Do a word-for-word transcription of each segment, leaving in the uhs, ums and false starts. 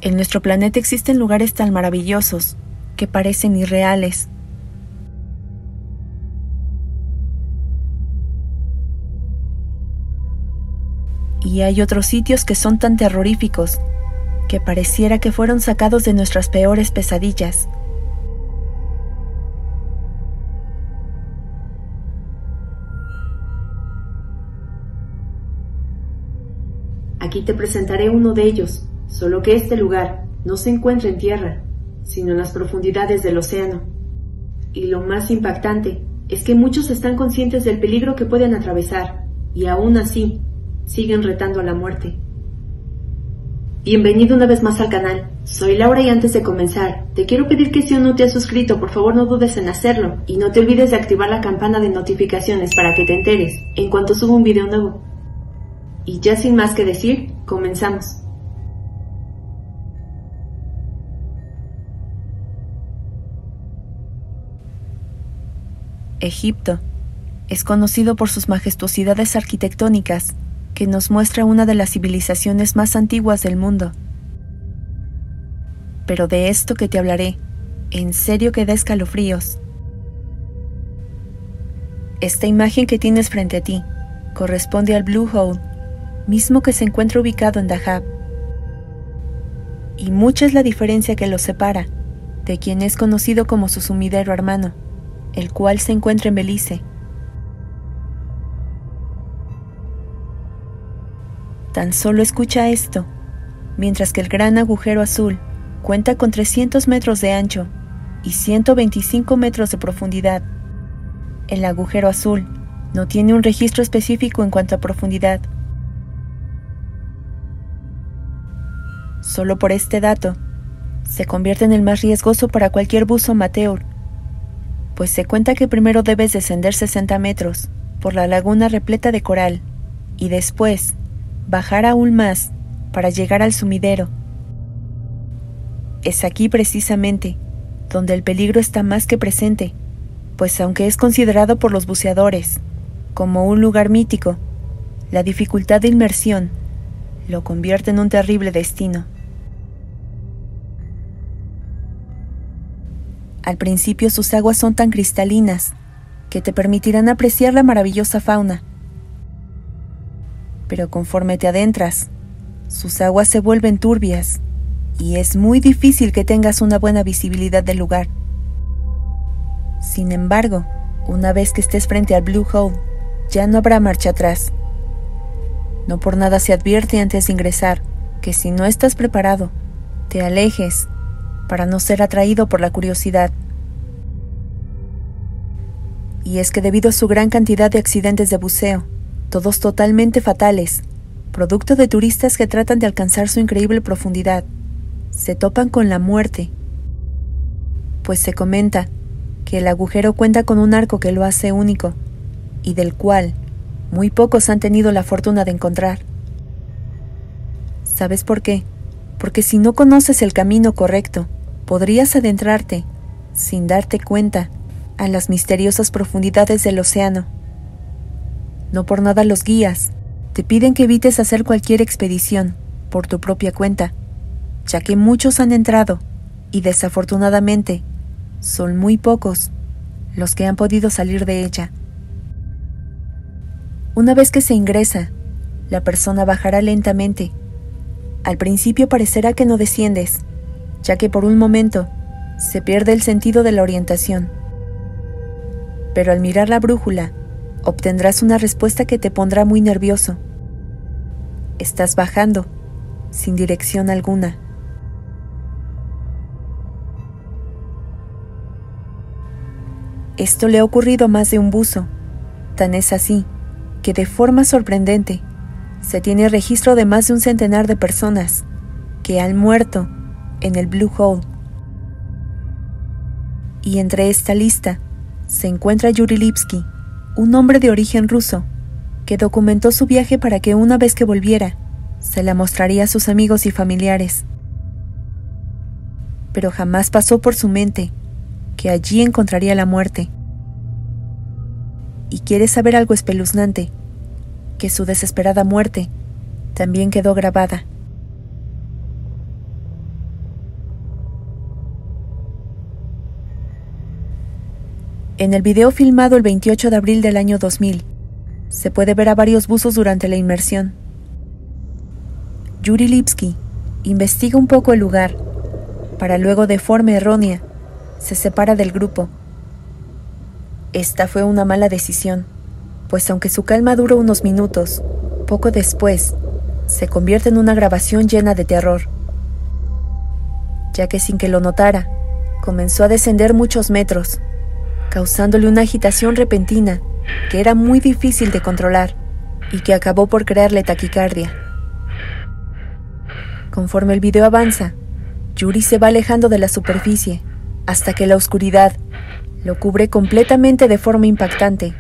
En nuestro planeta existen lugares tan maravillosos que parecen irreales. Y hay otros sitios que son tan terroríficos que pareciera que fueron sacados de nuestras peores pesadillas. Aquí te presentaré uno de ellos, solo que este lugar no se encuentra en tierra, sino en las profundidades del océano. Y lo más impactante es que muchos están conscientes del peligro que pueden atravesar, y aún así, siguen retando a la muerte. Bienvenido una vez más al canal, soy Laura y antes de comenzar, te quiero pedir que si aún no te has suscrito, por favor no dudes en hacerlo, y no te olvides de activar la campana de notificaciones para que te enteres en cuanto suba un video nuevo. Y ya sin más que decir, comenzamos. Egipto es conocido por sus majestuosidades arquitectónicas, que nos muestra una de las civilizaciones más antiguas del mundo. Pero de esto que te hablaré, en serio que da escalofríos. Esta imagen que tienes frente a ti corresponde al Blue Hole, mismo que se encuentra ubicado en Dahab. Y mucha es la diferencia que lo separa de quien es conocido como su sumidero hermano, el cual se encuentra en Belice. Tan solo escucha esto, mientras que el gran agujero azul cuenta con trescientos metros de ancho y ciento veinticinco metros de profundidad. El agujero azul no tiene un registro específico en cuanto a profundidad. Solo por este dato, se convierte en el más riesgoso para cualquier buzo amateur, pues se cuenta que primero debes descender sesenta metros por la laguna repleta de coral y después bajar aún más para llegar al sumidero. Es aquí precisamente donde el peligro está más que presente, pues aunque es considerado por los buceadores como un lugar mítico, la dificultad de inmersión lo convierte en un terrible destino. Al principio sus aguas son tan cristalinas que te permitirán apreciar la maravillosa fauna. Pero conforme te adentras, sus aguas se vuelven turbias y es muy difícil que tengas una buena visibilidad del lugar. Sin embargo, una vez que estés frente al Blue Hole, ya no habrá marcha atrás. No por nada se advierte antes de ingresar que si no estás preparado, te alejes para no ser atraído por la curiosidad. Y es que debido a su gran cantidad de accidentes de buceo, todos totalmente fatales, producto de turistas que tratan de alcanzar su increíble profundidad, se topan con la muerte, pues se comenta que el agujero cuenta con un arco que lo hace único, y del cual muy pocos han tenido la fortuna de encontrar. ¿Sabes por qué? Porque si no conoces el camino correcto, podrías adentrarte, sin darte cuenta, a las misteriosas profundidades del océano. No por nada los guías te piden que evites hacer cualquier expedición por tu propia cuenta, ya que muchos han entrado y desafortunadamente son muy pocos los que han podido salir de ella. Una vez que se ingresa, la persona bajará lentamente. Al principio parecerá que no desciendes, ya que por un momento se pierde el sentido de la orientación. Pero al mirar la brújula, obtendrás una respuesta que te pondrá muy nervioso. Estás bajando, sin dirección alguna. Esto le ha ocurrido a más de un buzo. Tan es así, que de forma sorprendente, se tiene registro de más de un centenar de personas que han muerto en el Blue Hole. Y entre esta lista se encuentra Yuri Lipsky, un hombre de origen ruso, que documentó su viaje para que una vez que volviera, se la mostraría a sus amigos y familiares. Pero jamás pasó por su mente que allí encontraría la muerte. ¿Y quieres saber algo espeluznante? Que su desesperada muerte también quedó grabada. En el video filmado el veintiocho de abril del año dos mil, se puede ver a varios buzos durante la inmersión. Yuri Lipski investiga un poco el lugar, para luego, de forma errónea, se separa del grupo. Esta fue una mala decisión, pues aunque su calma duró unos minutos, poco después, se convierte en una grabación llena de terror, ya que sin que lo notara, comenzó a descender muchos metros, causándole una agitación repentina que era muy difícil de controlar y que acabó por crearle taquicardia. Conforme el video avanza, Yuri se va alejando de la superficie hasta que la oscuridad lo cubre completamente de forma impactante.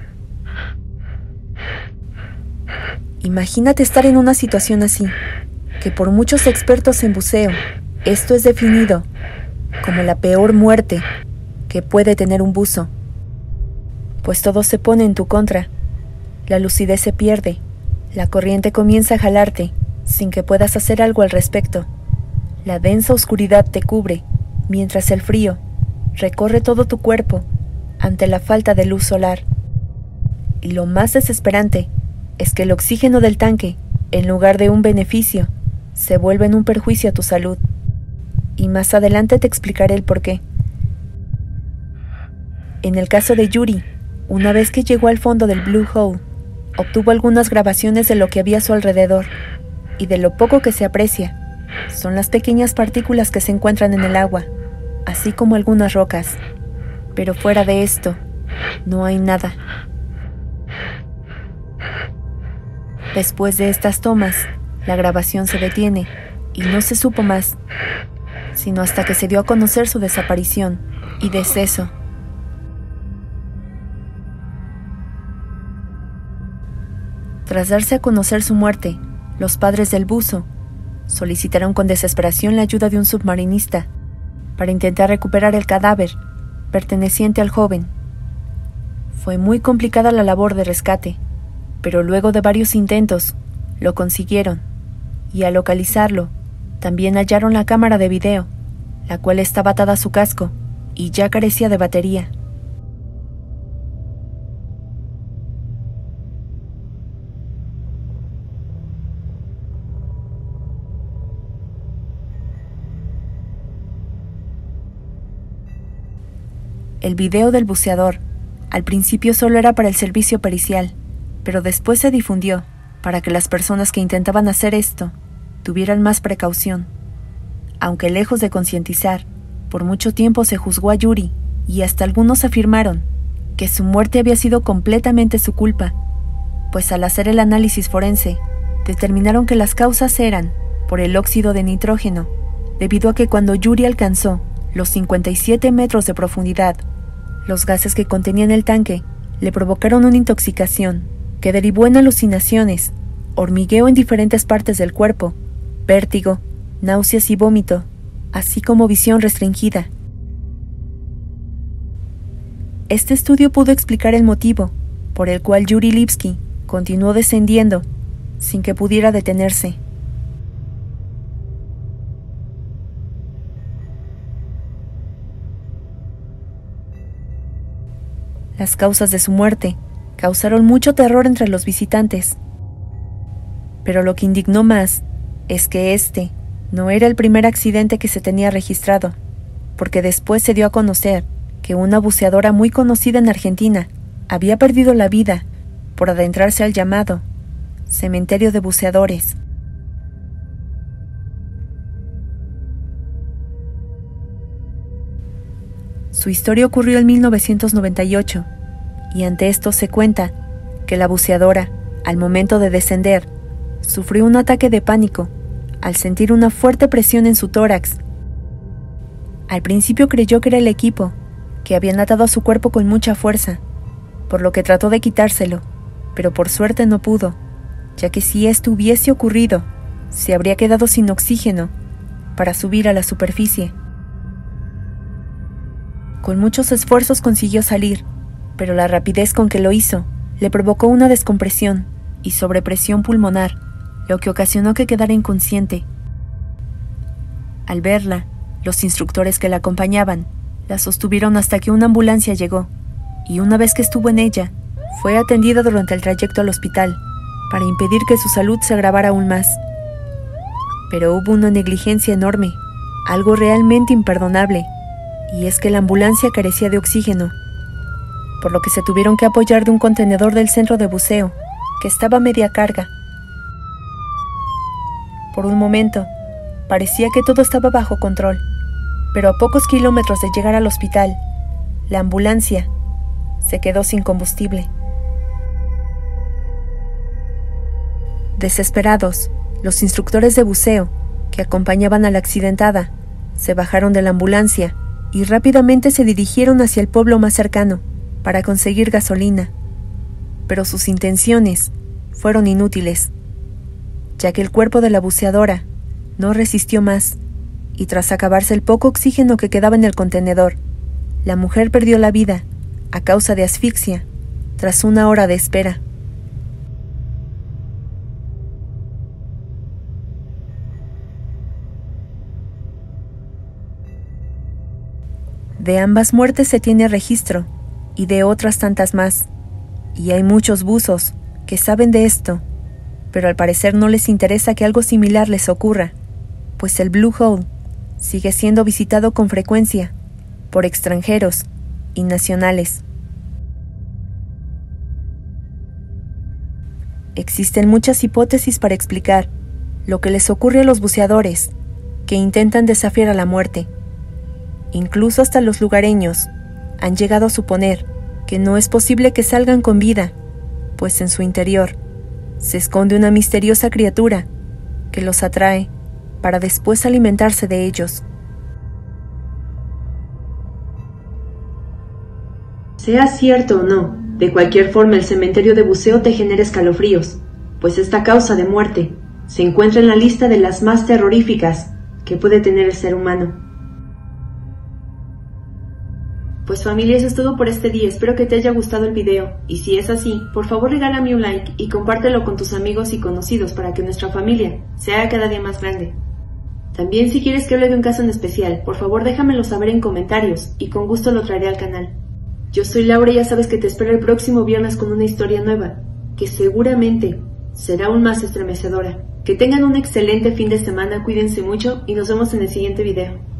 Imagínate estar en una situación así, que por muchos expertos en buceo, esto es definido como la peor muerte que puede tener un buzo, pues todo se pone en tu contra, la lucidez se pierde, la corriente comienza a jalarte sin que puedas hacer algo al respecto, la densa oscuridad te cubre, mientras el frío recorre todo tu cuerpo ante la falta de luz solar. Y lo más desesperante es que el oxígeno del tanque, en lugar de un beneficio, se vuelve en un perjuicio a tu salud. Y más adelante te explicaré el porqué. En el caso de Yuri, una vez que llegó al fondo del Blue Hole, obtuvo algunas grabaciones de lo que había a su alrededor, y de lo poco que se aprecia son las pequeñas partículas que se encuentran en el agua, así como algunas rocas. Pero fuera de esto, no hay nada. Después de estas tomas, la grabación se detiene y no se supo más, sino hasta que se dio a conocer su desaparición y deceso. Tras darse a conocer su muerte, los padres del buzo solicitaron con desesperación la ayuda de un submarinista para intentar recuperar el cadáver perteneciente al joven. Fue muy complicada la labor de rescate, pero luego de varios intentos lo consiguieron, y al localizarlo, también hallaron la cámara de video, la cual estaba atada a su casco y ya carecía de batería. El video del buceador, al principio solo era para el servicio pericial, pero después se difundió para que las personas que intentaban hacer esto tuvieran más precaución. Aunque lejos de concientizar, por mucho tiempo se juzgó a Yuri y hasta algunos afirmaron que su muerte había sido completamente su culpa, pues al hacer el análisis forense, determinaron que las causas eran por el óxido de nitrógeno, debido a que cuando Yuri alcanzó los cincuenta y siete metros de profundidad, los gases que contenían el tanque le provocaron una intoxicación que derivó en alucinaciones, hormigueo en diferentes partes del cuerpo, vértigo, náuseas y vómito, así como visión restringida. Este estudio pudo explicar el motivo por el cual Yuri Lipski continuó descendiendo sin que pudiera detenerse. Las causas de su muerte causaron mucho terror entre los visitantes. Pero lo que indignó más es que este no era el primer accidente que se tenía registrado, porque después se dio a conocer que una buceadora muy conocida en Argentina había perdido la vida por adentrarse al llamado cementerio de buceadores. Su historia ocurrió en mil novecientos noventa y ocho, y ante esto se cuenta que la buceadora, al momento de descender, sufrió un ataque de pánico al sentir una fuerte presión en su tórax. Al principio creyó que era el equipo, que habían atado a su cuerpo con mucha fuerza, por lo que trató de quitárselo, pero por suerte no pudo, ya que si esto hubiese ocurrido, se habría quedado sin oxígeno para subir a la superficie. Con muchos esfuerzos consiguió salir, pero la rapidez con que lo hizo le provocó una descompresión y sobrepresión pulmonar, lo que ocasionó que quedara inconsciente. Al verla, los instructores que la acompañaban la sostuvieron hasta que una ambulancia llegó, y una vez que estuvo en ella, fue atendida durante el trayecto al hospital para impedir que su salud se agravara aún más. Pero hubo una negligencia enorme, algo realmente imperdonable, y es que la ambulancia carecía de oxígeno, por lo que se tuvieron que apoyar de un contenedor del centro de buceo, que estaba a media carga. Por un momento, parecía que todo estaba bajo control, pero a pocos kilómetros de llegar al hospital, la ambulancia se quedó sin combustible. Desesperados, los instructores de buceo, que acompañaban a la accidentada, se bajaron de la ambulancia y rápidamente se dirigieron hacia el pueblo más cercano para conseguir gasolina. Pero sus intenciones fueron inútiles, ya que el cuerpo de la buceadora no resistió más, y tras acabarse el poco oxígeno que quedaba en el contenedor, la mujer perdió la vida a causa de asfixia tras una hora de espera. De ambas muertes se tiene registro, y de otras tantas más, y hay muchos buzos que saben de esto, pero al parecer no les interesa que algo similar les ocurra, pues el Blue Hole sigue siendo visitado con frecuencia por extranjeros y nacionales. Existen muchas hipótesis para explicar lo que les ocurre a los buceadores que intentan desafiar a la muerte. Incluso hasta los lugareños han llegado a suponer que no es posible que salgan con vida, pues en su interior se esconde una misteriosa criatura que los atrae para después alimentarse de ellos. Sea cierto o no, de cualquier forma el cementerio de buceo te genera escalofríos, pues esta causa de muerte se encuentra en la lista de las más terroríficas que puede tener el ser humano. Pues familia, eso es todo por este día, espero que te haya gustado el video, y si es así, por favor regálame un like y compártelo con tus amigos y conocidos para que nuestra familia se haga cada día más grande. También si quieres que hable de un caso en especial, por favor déjamelo saber en comentarios y con gusto lo traeré al canal. Yo soy Laura y ya sabes que te espero el próximo viernes con una historia nueva, que seguramente será aún más estremecedora. Que tengan un excelente fin de semana, cuídense mucho y nos vemos en el siguiente video.